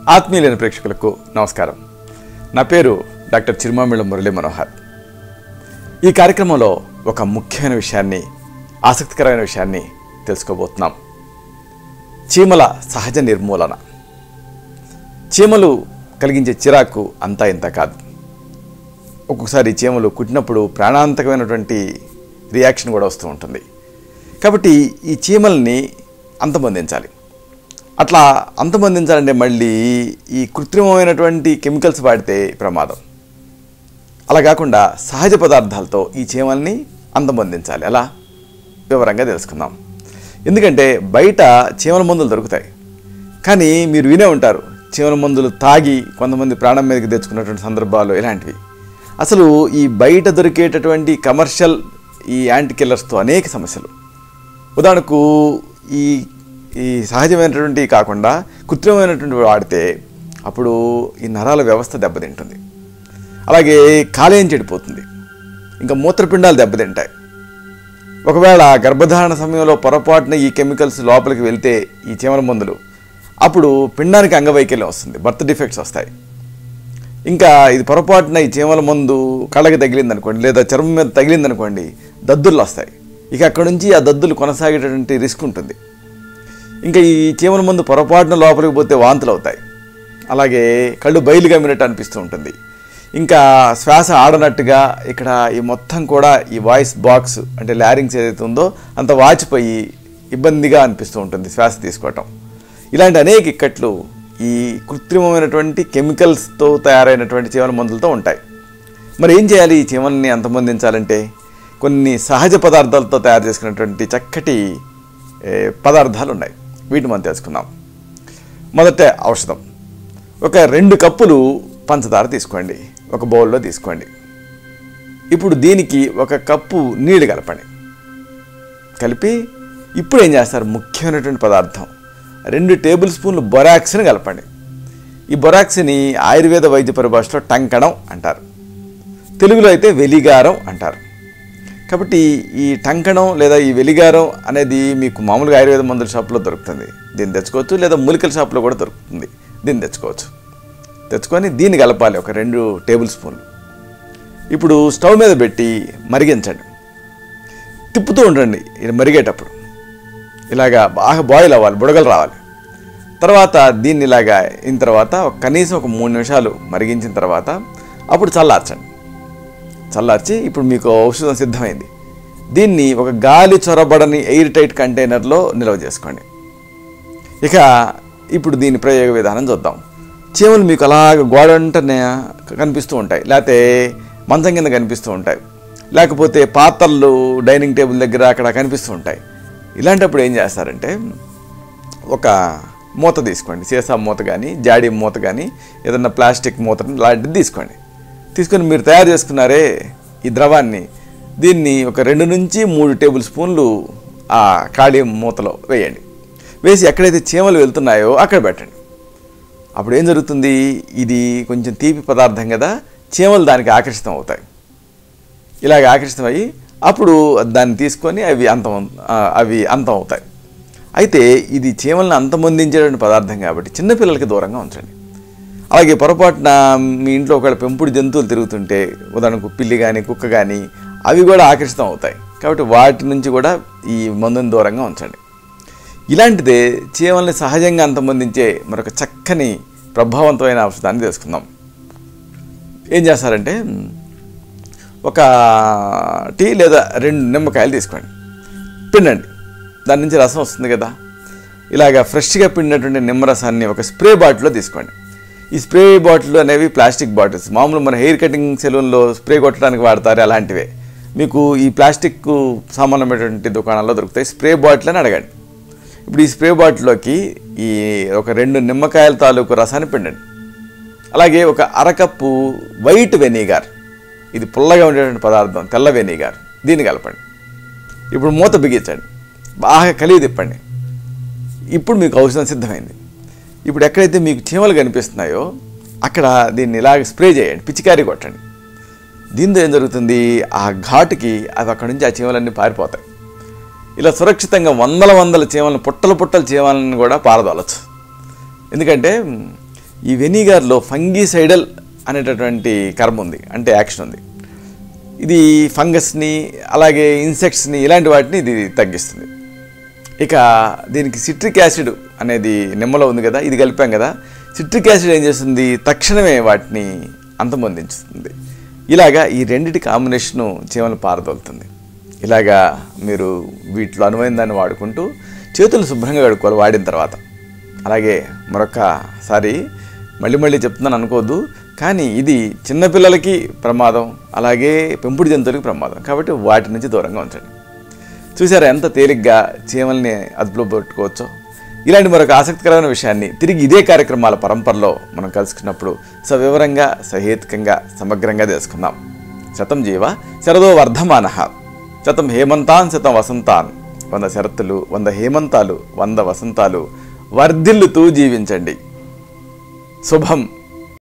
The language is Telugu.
ఆత్మీయులైన ప్రేక్షకులకు నమస్కారం. నా పేరు డాక్టర్ చిరుమామిళ్ళ మురళీ మనోహర్. ఈ కార్యక్రమంలో ఒక ముఖ్యమైన విషయాన్ని, ఆసక్తికరమైన విషయాన్ని తెలుసుకోబోతున్నాం. చీమల సహజ నిర్మూలన. చీమలు కలిగించే చిరాకు అంతా ఇంత కాదు. ఒక్కొక్కసారి చీమలు కుట్టినప్పుడు ప్రాణాంతకమైనటువంటి రియాక్షన్ కూడా వస్తూ ఉంటుంది. కాబట్టి ఈ చీమల్ని అంతమొందించాలి. అట్లా అంతమొందించాలంటే మళ్ళీ ఈ కృత్రిమమైనటువంటి కెమికల్స్ వాడితే ప్రమాదం. అలా కాకుండా సహజ పదార్థాలతో ఈ చీమల్ని అంతమొందించాలి. అలా వివరంగా తెలుసుకుందాం. ఎందుకంటే బయట చీమల మందులు దొరుకుతాయి, కానీ మీరు వినే ఉంటారు చీమల మందులు తాగి కొంతమంది ప్రాణం మీదకి తెచ్చుకున్నటువంటి సందర్భాలు ఇలాంటివి. అసలు ఈ బయట దొరికేటటువంటి కమర్షియల్ ఈ యాంటీ కిల్లర్స్తో అనేక సమస్యలు. ఉదాహరణకు ఈ సహజమైనటువంటి కాకుండా కృత్రిమమైనటువంటి వాడితే అప్పుడు ఈ నరాల వ్యవస్థ దెబ్బతింటుంది, అలాగే కాలేయం చెడిపోతుంది, ఇంకా మూత్రపిండాలు దెబ్బతింటాయి. ఒకవేళ గర్భధారణ సమయంలో పొరపాటున ఈ కెమికల్స్ లోపలికి వెళ్తే ఈ చీమల మందులు, అప్పుడు పిండానికి అంగవైకల్యం వస్తుంది, బర్త్ డిఫెక్ట్స్ వస్తాయి. ఇంకా ఇది పొరపాటున ఈ చీమల మందు కళ్ళకి తగిలిందనుకోండి, లేదా చర్మం మీద తగిలిందనుకోండి, దద్దుర్లు వస్తాయి. ఇక అక్కడ నుంచి ఆ దద్దులు కొనసాగేటటువంటి రిస్క్ ఉంటుంది. ఇంకా ఈ చీమల మందు పొరపాటున లోపలికి పోతే వాంతులు అవుతాయి, అలాగే కళ్ళు బయలు గమ్మినట్టు అనిపిస్తూ ఉంటుంది. ఇంకా శ్వాస ఆడనట్టుగా ఇక్కడ ఈ మొత్తం కూడా ఈ వాయిస్ బాక్స్ అంటే లారింగ్స్ ఏదైతే ఉందో అంత వాచిపోయి ఇబ్బందిగా అనిపిస్తూ ఉంటుంది శ్వాస తీసుకోవటం. ఇలాంటి అనేక ఇక్కట్లు ఈ కృత్రిమమైనటువంటి కెమికల్స్తో తయారైనటువంటి చీమల మందులతో ఉంటాయి. మరి ఏం చేయాలి? ఈ చీమల్ని అంతమొందించాలంటే కొన్ని సహజ పదార్థాలతో తయారు చేసుకున్నటువంటి చక్కటి పదార్థాలు ఉన్నాయి. వీటిని మనం తెలుసుకుందాం. మొదట ఔషధం. ఒక 2 కప్పులు పంచదార తీసుకోండి, ఒక బౌల్లో తీసుకోండి. ఇప్పుడు దీనికి 1 కప్పు నీళ్ళు కలపండి. కలిపి ఇప్పుడు ఏం చేస్తారు? ముఖ్యమైనటువంటి పదార్థం 2 టేబుల్ స్పూన్లు బొరాక్స్ని కలపండి. ఈ బొరాక్స్ని ఆయుర్వేద వైద్య పరిభాషలో టంకణం అంటారు, తెలుగులో అయితే వెలిగారం అంటారు. కాబట్టి ఈ టంకణం లేదా ఈ వెలిగారం అనేది మీకు మామూలుగా ఆయుర్వేద మందుల షాప్లో దొరుకుతుంది, దీన్ని తెచ్చుకోవచ్చు. లేదా మూలికల షాప్లో కూడా దొరుకుతుంది, దీన్ని తెచ్చుకోవచ్చు. తెచ్చుకొని దీన్ని కలపాలి, ఒక 2 టేబుల్ స్పూన్లు. ఇప్పుడు స్టవ్ మీద పెట్టి మరిగించండి, తిప్పుతూ ఉండండి. ఇది మరిగేటప్పుడు ఇలాగా బాగా బాయిల్ అవ్వాలి, బుడగలు రావాలి. తర్వాత దీన్ని ఇలాగా అయిన తర్వాత కనీసం ఒక 3 నిమిషాలు మరిగించిన తర్వాత అప్పుడు చల్లార్చండి. చల్లార్చి ఇప్పుడు మీకు ఔషధం సిద్ధమైంది. దీన్ని ఒక గాలి చొరబడని ఎయిర్ టైట్ కంటైనర్లో నిల్వ చేసుకోండి. ఇక ఇప్పుడు దీని ప్రయోగ విధానం చూద్దాం. చీమలు మీకు అలాగ గోడంటనే కనిపిస్తూ ఉంటాయి, లేకపోతే మంచం కింద కనిపిస్తూ ఉంటాయి, లేకపోతే పాత్రలు డైనింగ్ టేబుల్ దగ్గర అక్కడ కనిపిస్తూ ఉంటాయి. ఇలాంటప్పుడు ఏం చేస్తారంటే ఒక మూత తీసుకోండి, సీసా మూత కానీ జాడీ మూత కానీ ఏదన్నా ప్లాస్టిక్ మూత లాంటిది తీసుకోండి. తీసుకొని మీరు తయారు చేసుకున్నారే ఈ ద్రవాన్ని, దీన్ని ఒక 2 నుంచి 3 టేబుల్ స్పూన్లు ఆ ఖాళీ మూతలో వేయండి. వేసి ఎక్కడైతే చీమలు వెళ్తున్నాయో అక్కడ పెట్టండి. అప్పుడు ఏం జరుగుతుంది? ఇది కొంచెం తీపి పదార్థం కదా, చీమలు దానికి ఆకర్షితం అవుతాయి. ఇలాగ ఆకర్షితమయ్యి అప్పుడు దాన్ని తీసుకొని అవి అంతం అవుతాయి. అయితే ఇది చీమలను అంతమొందించేటువంటి పదార్థం కాబట్టి చిన్నపిల్లలకి దూరంగా ఉంచండి. అలాగే పొరపాటున మీ ఇంట్లో ఒకవేళ పెంపుడు జంతువులు తిరుగుతుంటే, ఉదాహరణకు పిల్లి కానీ కుక్క కానీ, అవి కూడా ఆకర్షితం అవుతాయి. కాబట్టి వాటి నుంచి కూడా ఈ మందుని దూరంగా ఉంచండి. ఇలాంటిదే చీమల్ని సహజంగా అంతమొందించే మరొక చక్కని ప్రభావవంతమైన ఔషధాన్ని తెలుసుకుందాం. ఏం చేస్తారంటే ఒక టీ లేదా 2 నిమ్మకాయలు తీసుకోండి, పిండండి. దాని నుంచి రసం వస్తుంది కదా. ఇలాగ ఫ్రెష్గా పిండినటువంటి నిమ్మరసాన్ని ఒక స్ప్రే బాటిల్లో తీసుకోండి. ఈ స్ప్రే బాటిల్ అనేవి ప్లాస్టిక్ బాటిల్స్, మామూలు మన హెయిర్ కటింగ్ సెలూన్లో స్ప్రే కొట్టడానికి వాడతారు, అలాంటివే మీకు ఈ ప్లాస్టిక్ సామాన్యమైనటువంటి దుకాణాల్లో దొరుకుతాయి. స్ప్రే బాటిల్ అని అడగండి. ఇప్పుడు ఈ స్ప్రే బాటిల్లోకి ఈ ఒక 2 నిమ్మకాయల తాలూకు రసాన్ని పిండండి. అలాగే ఒక 1/2 కప్పు వైట్ వెనిగర్, ఇది పుల్లగా ఉండేటువంటి పదార్థం, తెల్ల వెనిగర్, దీన్ని కలపండి. ఇప్పుడు మూత బిగించండి, బాగా కలిగి తిప్పండి. ఇప్పుడు మీకు ఔషధం సిద్ధమైంది. ఇప్పుడు ఎక్కడైతే మీకు చీమలు కనిపిస్తున్నాయో అక్కడ దీన్ని ఇలాగ స్ప్రే చేయండి, పిచికారీ కొట్టండి. దీంతో ఏం జరుగుతుంది? ఆ ఘాటుకి అవి అక్కడి నుంచి ఆ చీమలన్నీ పారిపోతాయి. ఇలా సురక్షితంగా వందల చీమలను పుట్టలు చీమలను కూడా పారదోలచ్చు. ఎందుకంటే ఈ వెనిగర్లో ఫంగిసైడల్ అనేటటువంటి కర్మ ఉంది, అంటే యాక్షన్ ఉంది. ఇది ఫంగస్ని అలాగే ఇన్సెక్ట్స్ని ఇలాంటి వాటిని ఇది తగ్గిస్తుంది. ఇక దీనికి సిట్రిక్ యాసిడ్ అనేది నిమ్మలో ఉంది కదా, ఇది కలిపాం కదా. సిట్రిక్ యాసిడ్ ఏం చేస్తుంది, తక్షణమే వాటిని అంతమొందించుతుంది. ఇలాగా ఈ రెండిటి కాంబినేషను చీమలు పారదోలుతుంది. ఇలాగా మీరు వీటిలో అనువైన దాన్ని వాడుకుంటూ చేతులు శుభ్రంగా కడుక్కోవాలి వాడిన తర్వాత. అలాగే మరొకసారి మళ్ళీ చెప్తున్నాను అనుకోవద్దు, కానీ ఇది చిన్నపిల్లలకి ప్రమాదం, అలాగే పెంపుడు జంతువులకి ప్రమాదం. కాబట్టి వాటి నుంచి దూరంగా ఉంచండి. చూసారా ఎంత తేలిగ్గా చీమల్ని అదుపులో పెట్టుకోవచ్చో. ఇలాంటి మరొక ఆసక్తికరమైన విషయాన్ని తిరిగి ఇదే కార్యక్రమాల పరంపరలో మనం కలుసుకున్నప్పుడు సవివరంగా, సహేతుకంగా, సమగ్రంగా తెలుసుకుందాం. శతం జీవ శరదో వర్ధమానః, శతం హేమంతాన్ శతం వసంతాన్. 100 శరత్తులు, 100 హేమంతాలు, 100 వసంతాలు వర్ధిల్లుతూ జీవించండి. శుభం.